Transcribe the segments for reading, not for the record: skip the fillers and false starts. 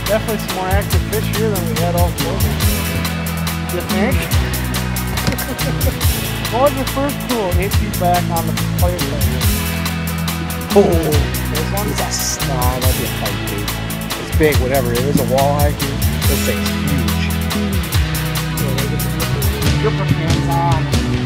Definitely some more active fish here than we had all Poygan. You think? What was your first pool? 8 feet back on the Pike. Oh, this one's a star. That'd be a Pike, dude. It's big, whatever. It is a walleye. This thing's huge. Gripper pants on.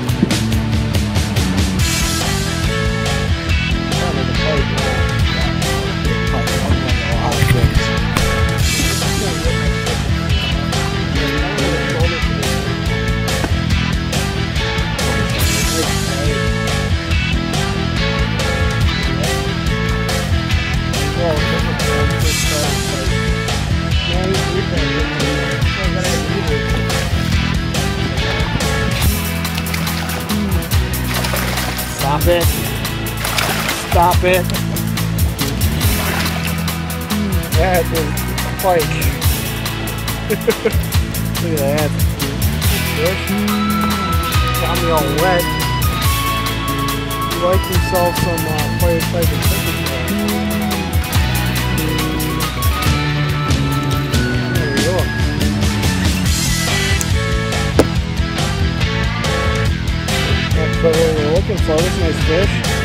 Stop it. Stop it. That is Pike. Look at that. Fish. Got me all wet. He likes himself some fire type of chicken. There we go. That's what we're looking for. This is a nice fish.